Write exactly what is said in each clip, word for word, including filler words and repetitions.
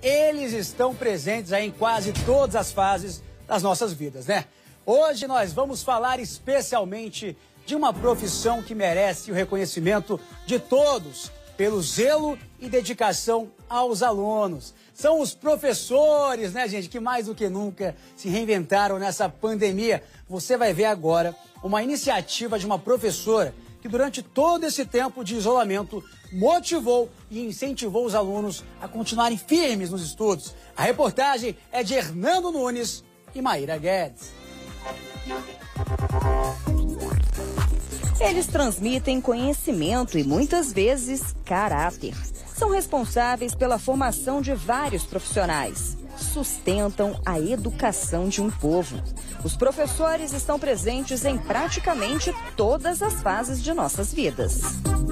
eles estão presentes aí em quase todas as fases das nossas vidas, né? Hoje nós vamos falar especialmente de uma profissão que merece o reconhecimento de todos pelo zelo e dedicação aos alunos. São os professores, né, gente, que mais do que nunca se reinventaram nessa pandemia. Você vai ver agora uma iniciativa de uma professora que durante todo esse tempo de isolamento motivou e incentivou os alunos a continuarem firmes nos estudos. A reportagem é de Hernando Nunes e Maíra Guedes. Eles transmitem conhecimento e muitas vezes caráter. São responsáveis pela formação de vários profissionais. Sustentam a educação de um povo. Os professores estão presentes em praticamente todas as fases de nossas vidas.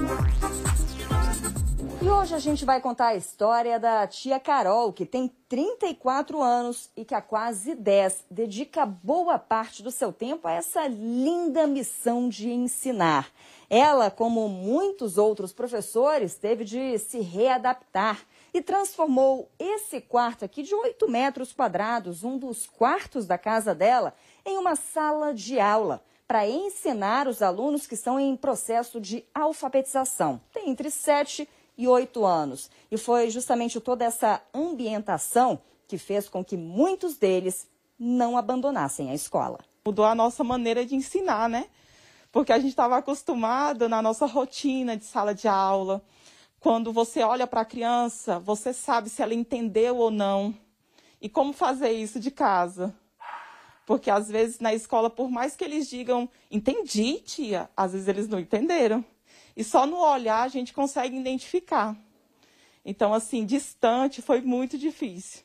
E hoje a gente vai contar a história da tia Carol, que tem trinta e quatro anos e que há quase dez dedica boa parte do seu tempo a essa linda missão de ensinar. Ela, como muitos outros professores, teve de se readaptar e transformou esse quarto aqui de oito metros quadrados, um dos quartos da casa dela, em uma sala de aula para ensinar os alunos que estão em processo de alfabetização. Tem entre sete e oito anos. E foi justamente toda essa ambientação que fez com que muitos deles não abandonassem a escola. Mudou a nossa maneira de ensinar, né? Porque a gente estava acostumado na nossa rotina de sala de aula. Quando você olha para a criança, você sabe se ela entendeu ou não. E como fazer isso de casa? Porque às vezes na escola, por mais que eles digam, entendi, tia, às vezes eles não entenderam. E só no olhar a gente consegue identificar. Então, assim, distante foi muito difícil.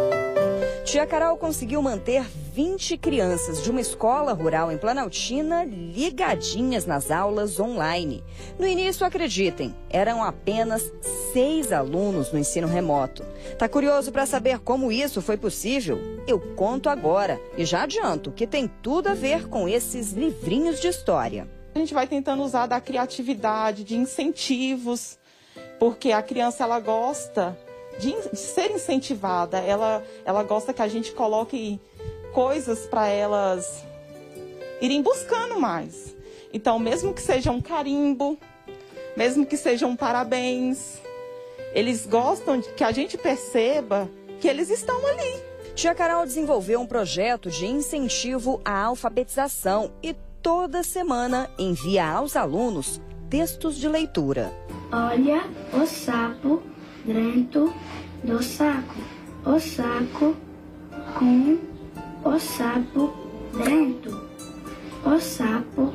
Tia Carol conseguiu manter vinte crianças de uma escola rural em Planaltina ligadinhas nas aulas online. No início, acreditem, eram apenas seis alunos no ensino remoto. Tá curioso para saber como isso foi possível? Eu conto agora e já adianto que tem tudo a ver com esses livrinhos de história. A gente vai tentando usar da criatividade, de incentivos, porque a criança ela gosta de, de ser incentivada, ela, ela gosta que a gente coloque coisas para elas irem buscando mais. Então, mesmo que seja um carimbo, mesmo que seja um parabéns, eles gostam de que a gente perceba que eles estão ali. Tia Carol desenvolveu um projeto de incentivo à alfabetização e toda semana envia aos alunos textos de leitura. Olha o sapo dentro do saco, o saco com o sapo dentro, o sapo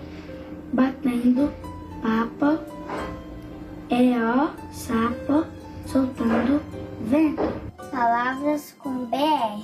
batendo papo, é o sapo soltando vento. Palavras com B R: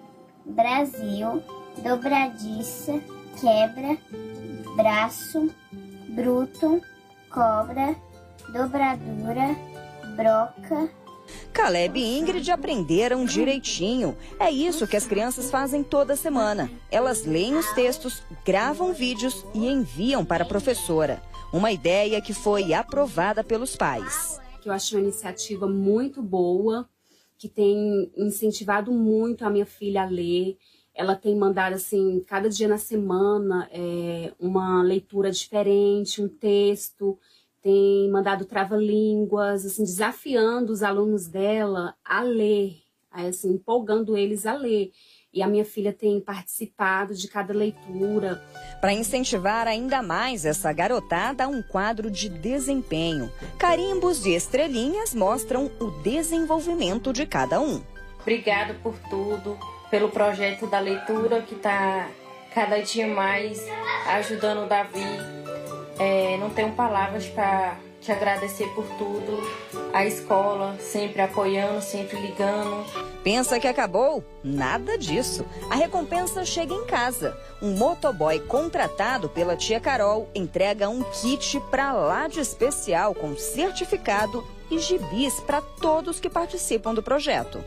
Brasil, dobradiça, quebra, braço, bruto, cobra, dobradura, broca. Caleb e Ingrid aprenderam direitinho. É isso que as crianças fazem toda semana. Elas leem os textos, gravam vídeos e enviam para a professora. Uma ideia que foi aprovada pelos pais. Eu acho uma iniciativa muito boa, que tem incentivado muito a minha filha a ler. Ela tem mandado, assim, cada dia na semana, é, uma leitura diferente, um texto. Tem mandado trava-línguas, assim, desafiando os alunos dela a ler, assim, empolgando eles a ler. E a minha filha tem participado de cada leitura. Para incentivar ainda mais essa garotada, um quadro de desempenho. Carimbos e estrelinhas mostram o desenvolvimento de cada um. Obrigado por tudo, pelo projeto da leitura que está cada dia mais ajudando o Davi. É, não tenho palavras para te agradecer por tudo. A escola sempre apoiando, sempre ligando. Pensa que acabou? Nada disso. A recompensa chega em casa. Um motoboy contratado pela tia Carol entrega um kit pra lá de especial com certificado e gibis para todos que participam do projeto.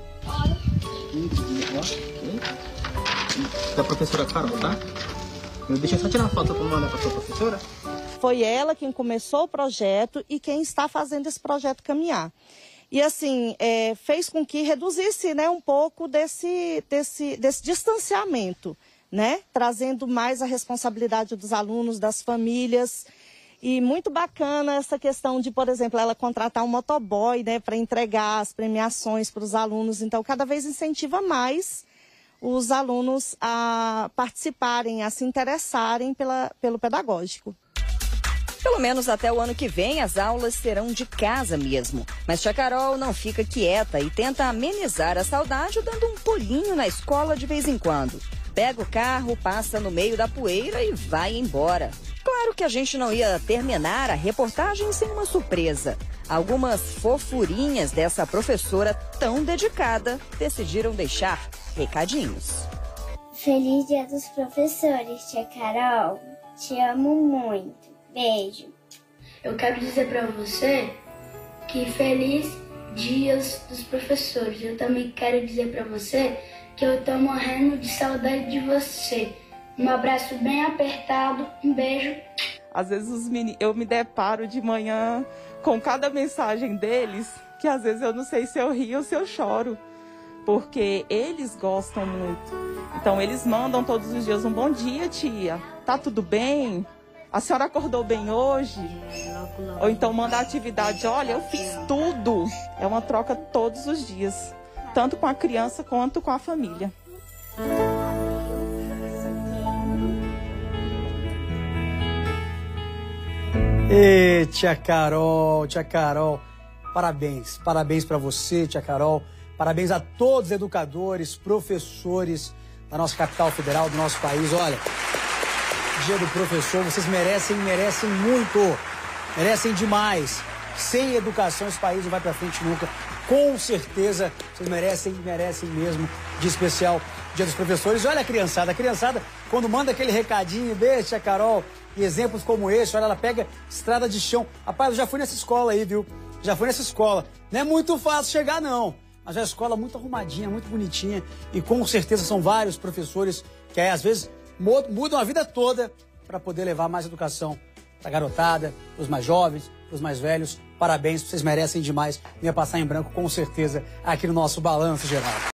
Da professora Carol, tá? Deixa eu só tirar uma foto para mandar para sua professora. Foi ela quem começou o projeto e quem está fazendo esse projeto caminhar. E assim, é, fez com que reduzisse, né, um pouco desse, desse, desse distanciamento, né? Trazendo mais a responsabilidade dos alunos, das famílias. E muito bacana essa questão de, por exemplo, ela contratar um motoboy, né, para entregar as premiações para os alunos. Então, cada vez incentiva mais os alunos a participarem, a se interessarem pela, pelo pedagógico. Pelo menos até o ano que vem, as aulas serão de casa mesmo. Mas tia Carol não fica quieta e tenta amenizar a saudade dando um pulinho na escola de vez em quando. Pega o carro, passa no meio da poeira e vai embora. Claro que a gente não ia terminar a reportagem sem uma surpresa. Algumas fofurinhas dessa professora tão dedicada decidiram deixar recadinhos. Feliz Dia dos Professores, tia Carol. Te amo muito. Beijo. Eu quero dizer para você que feliz Dias dos Professores. Eu também quero dizer para você que eu tô morrendo de saudade de você. Um abraço bem apertado, um beijo. Às vezes os meni... eu me deparo de manhã com cada mensagem deles, que às vezes eu não sei se eu rio ou se eu choro, porque eles gostam muito. Então eles mandam todos os dias um bom dia, tia, tá tudo bem? A senhora acordou bem hoje? Ou então manda a atividade, olha, eu fiz tudo. É uma troca todos os dias, tanto com a criança quanto com a família. Ê, tia Carol, tia Carol, parabéns, parabéns para você, tia Carol, parabéns a todos os educadores, professores da nossa capital federal, do nosso país. Olha, Dia do Professor, vocês merecem, merecem muito, merecem demais. Sem educação esse país não vai para frente nunca, com certeza vocês merecem, merecem mesmo, de especial Dia dos Professores. E olha a criançada, a criançada quando manda aquele recadinho, deixa, Carol, e exemplos como esse, olha, ela pega estrada de chão. Rapaz, eu já fui nessa escola aí, viu? Já fui nessa escola. Não é muito fácil chegar, não. Mas é uma escola muito arrumadinha, muito bonitinha. E com certeza são vários professores que aí, às vezes, mudam a vida toda para poder levar mais educação para a garotada, para os mais jovens, para os mais velhos. Parabéns, vocês merecem demais. Não ia passar em branco, com certeza, aqui no nosso Balanço Geral.